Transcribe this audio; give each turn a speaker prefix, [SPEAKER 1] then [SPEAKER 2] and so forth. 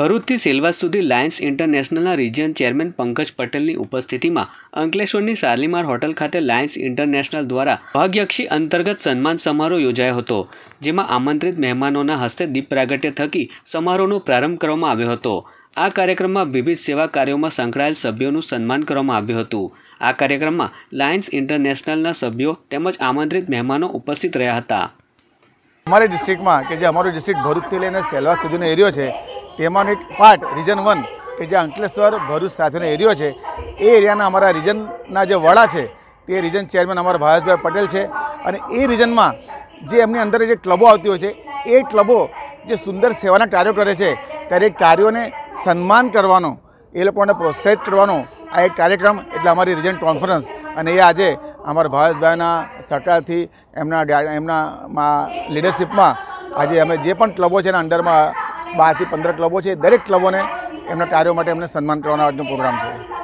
[SPEAKER 1] ભરૂચથી સેલવાસ સુધી લાયન્સ ઇન્ટરનેશનલના region chairman Pankaj પટેલની ઉપસ્થિતિમાં અંકલેશ્વરની શાલીમાર હોટલ ખાતે લાયન્સ ઇન્ટરનેશનલ દ્વારા ભાગ્યક્ષી અંતર્ગત સન્માન સમારોહ યોજાયો હતો, જેમાં આમંત્રિત મહેમાનોના હસ્તે દીપ પ્રાગટ્ય થકી સમારોહનો પ્રારંભ કરવામાં આવ્યો હતો। આ કાર્યક્રમમાં વિવિધ સેવા કાર્યોમાં સંકળાયેલ સભ્યોનું સન્માન કરવામાં આવ્યું હતું। આ કાર્યક્રમમાં લાયન્સ ઇન્ટરનેશનલના સભ્યો તેમજ આમંત્રિત મહેમાનો ઉપસ્થિત રહ્યા હતા।
[SPEAKER 2] हमारे डिस्ट्रिक्ट में कि अमरु डिस्ट्रिक्ट भरूच थी लईने सेलवास सुधीनो एरियो है तेमानो एक पार्ट रीजन 1 कि जे अंकलेश्वर भरूच साथेनो एरियो है। ए एरियाना अमरा रीजनना जे वड़ा है ते रीजन चेरमेन अमरा भावेशभाई पटेल है। अने ए रीजन में जे एमनी अंदर जे क्लबो आवती होय छे ए क्लबो जे सुंदर सेवाना कार्यो करे छे त्यारे कार्योने सन्मान करवानो ए लोकोने प्रोत्साहित करवानो आ एक कार्यक्रम एटले अमारी रीजन कॉन्फरन्स અને એ આજે અમારા ભાવેશભાઈના સરકારથી એમના લીડરશિપમાં આજે અમે જે પણ ક્લબો છે એના અંડરમાં 12 થી 15 ક્લબો છે, દરેક ક્લબોને એમના કાર્યો માટે એમને સન્માન કરવાનો આજનો પ્રોગ્રામ છે।